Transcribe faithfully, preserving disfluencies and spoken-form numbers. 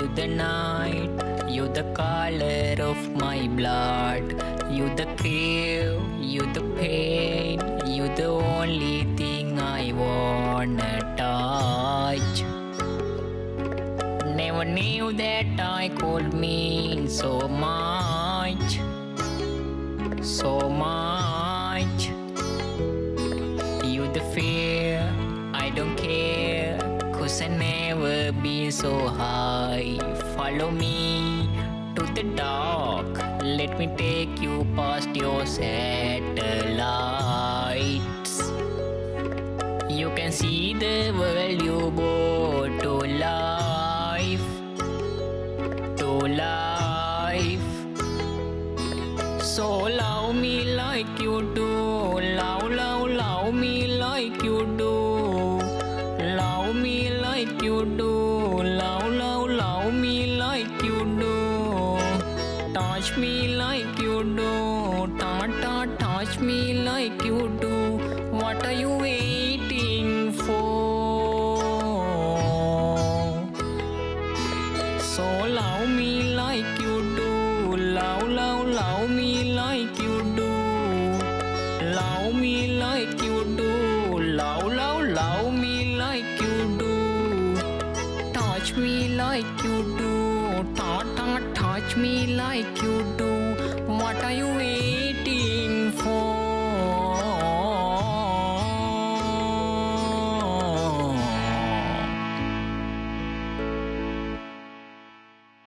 You the night, you the color of my blood. You the care, you the pain. You the only thing I wanna touch. Never knew that I could mean so much, so much. You the fear, I don't care, 'cause I never been so high. Follow me to the dark, let me take you past your satellites. You can see the world you brought to life, to life. So love me like you do, love, love, love me like you do. Love me like you do, love, love, love me like you do. Touch me like you do, ta ta touch me like you do. What are you waiting for? So love me like you do, love, love, love me like you do. Love me like you do, love, love, love me like you do. Touch me like you do, ta ta touch me like you do. What are you waiting